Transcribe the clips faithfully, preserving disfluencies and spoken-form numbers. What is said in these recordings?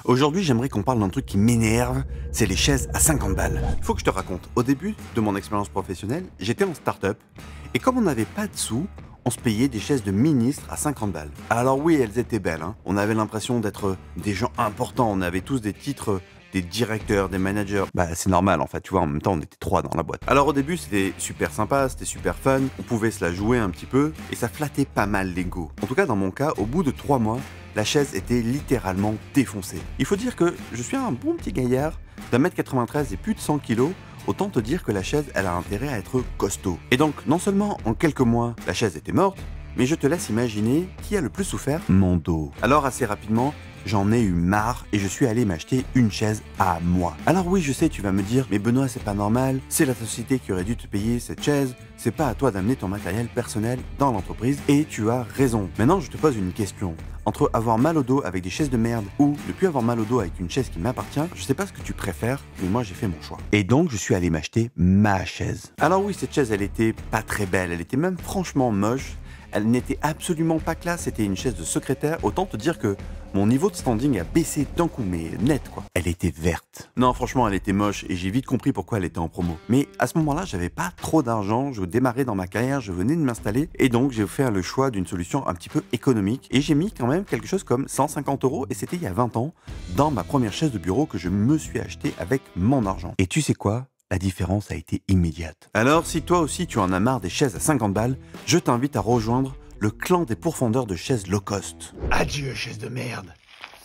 Aujourd'hui, j'aimerais qu'on parle d'un truc qui m'énerve, c'est les chaises à cinquante balles. Il faut que je te raconte, au début de mon expérience professionnelle, j'étais en start-up, et comme on n'avait pas de sous, on se payait des chaises de ministres à cinquante balles. Alors oui, elles étaient belles, hein. On avait l'impression d'être des gens importants, on avait tous des titres, des directeurs, des managers. Bah c'est normal en fait, tu vois, en même temps on était trois dans la boîte. Alors au début c'était super sympa, c'était super fun, on pouvait se la jouer un petit peu, et ça flattait pas mal l'ego. En tout cas dans mon cas, au bout de trois mois, la chaise était littéralement défoncée. Il faut dire que je suis un bon petit gaillard d'un mètre quatre-vingt-treize et plus de cent kilos, autant te dire que la chaise, elle a intérêt à être costaud. Et donc, non seulement en quelques mois, la chaise était morte, mais je te laisse imaginer qui a le plus souffert, mon dos. Alors assez rapidement, j'en ai eu marre et je suis allé m'acheter une chaise à moi. Alors oui, je sais, tu vas me dire, mais Benoît, c'est pas normal, c'est la société qui aurait dû te payer cette chaise, c'est pas à toi d'amener ton matériel personnel dans l'entreprise, et tu as raison. Maintenant, je te pose une question. Entre avoir mal au dos avec des chaises de merde ou ne plus avoir mal au dos avec une chaise qui m'appartient, je sais pas ce que tu préfères, mais moi j'ai fait mon choix. Et donc je suis allé m'acheter ma chaise. Alors oui, cette chaise elle était pas très belle, elle était même franchement moche. Elle n'était absolument pas classe, c'était une chaise de secrétaire. Autant te dire que mon niveau de standing a baissé d'un coup, mais net quoi. Elle était verte. Non, franchement, elle était moche et j'ai vite compris pourquoi elle était en promo. Mais à ce moment-là, j'avais pas trop d'argent, je démarrais dans ma carrière, je venais de m'installer et donc j'ai fait le choix d'une solution un petit peu économique et j'ai mis quand même quelque chose comme cent cinquante euros et c'était il y a vingt ans dans ma première chaise de bureau que je me suis achetée avec mon argent. Et tu sais quoi ? La différence a été immédiate. Alors, si toi aussi tu en as marre des chaises à cinquante balles, je t'invite à rejoindre le clan des pourfendeurs de chaises low cost. Adieu, chaise de merde.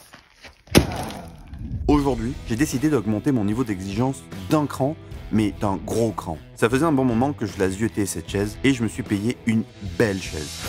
Aujourd'hui, j'ai décidé d'augmenter mon niveau d'exigence d'un cran, mais d'un gros cran. Ça faisait un bon moment que je la ziotais cette chaise et je me suis payé une belle chaise.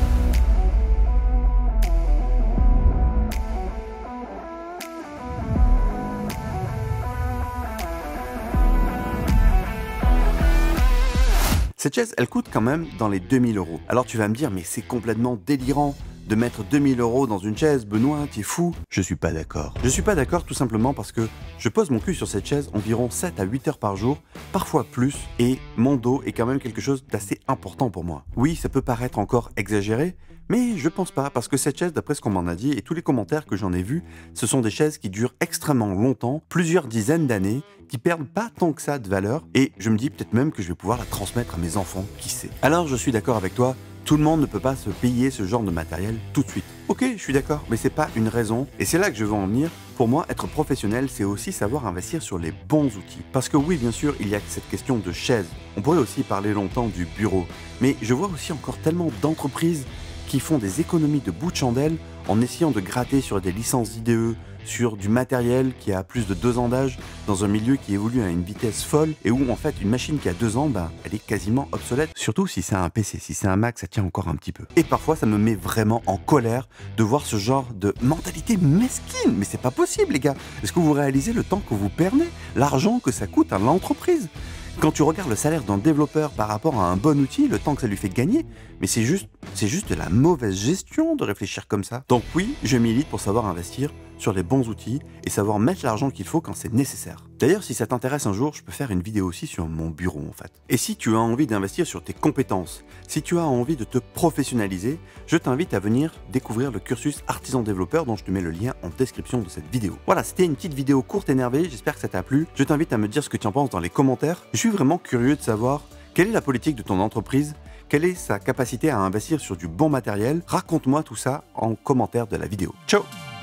Cette chaise, elle coûte quand même dans les deux mille euros. Alors tu vas me dire, mais c'est complètement délirant de mettre deux mille euros dans une chaise, Benoît, t'es fou? Je suis pas d'accord. Je suis pas d'accord tout simplement parce que je pose mon cul sur cette chaise environ sept à huit heures par jour, parfois plus, et mon dos est quand même quelque chose d'assez important pour moi. Oui, ça peut paraître encore exagéré, mais je pense pas, parce que cette chaise, d'après ce qu'on m'en a dit et tous les commentaires que j'en ai vus, ce sont des chaises qui durent extrêmement longtemps, plusieurs dizaines d'années, qui perdent pas tant que ça de valeur, et je me dis peut-être même que je vais pouvoir la transmettre à mes enfants, qui sait. Alors je suis d'accord avec toi, tout le monde ne peut pas se payer ce genre de matériel tout de suite. Ok, je suis d'accord, mais c'est pas une raison, et c'est là que je veux en venir. Pour moi, être professionnel, c'est aussi savoir investir sur les bons outils. Parce que oui, bien sûr, il y a cette question de chaise. On pourrait aussi parler longtemps du bureau, mais je vois aussi encore tellement d'entreprises qui font des économies de bout de chandelle en essayant de gratter sur des licences I D E, sur du matériel qui a plus de deux ans d'âge, dans un milieu qui évolue à une vitesse folle, et où en fait une machine qui a deux ans, ben, elle est quasiment obsolète. Surtout si c'est un P C, si c'est un Mac, ça tient encore un petit peu. Et parfois ça me met vraiment en colère de voir ce genre de mentalité mesquine. Mais c'est pas possible les gars. Est-ce que vous réalisez le temps que vous perdez, l'argent que ça coûte à l'entreprise ? Quand tu regardes le salaire d'un développeur par rapport à un bon outil, le temps que ça lui fait gagner, mais c'est juste, c'est juste de la mauvaise gestion de réfléchir comme ça. Donc oui, je milite pour savoir investir sur les bons outils et savoir mettre l'argent qu'il faut quand c'est nécessaire. D'ailleurs, si ça t'intéresse un jour, je peux faire une vidéo aussi sur mon bureau en fait. Et si tu as envie d'investir sur tes compétences, si tu as envie de te professionnaliser, je t'invite à venir découvrir le cursus artisan développeur dont je te mets le lien en description de cette vidéo. Voilà, c'était une petite vidéo courte énervée, j'espère que ça t'a plu. Je t'invite à me dire ce que tu en penses dans les commentaires. Je suis vraiment curieux de savoir quelle est la politique de ton entreprise, quelle est sa capacité à investir sur du bon matériel. Raconte-moi tout ça en commentaire de la vidéo. Ciao!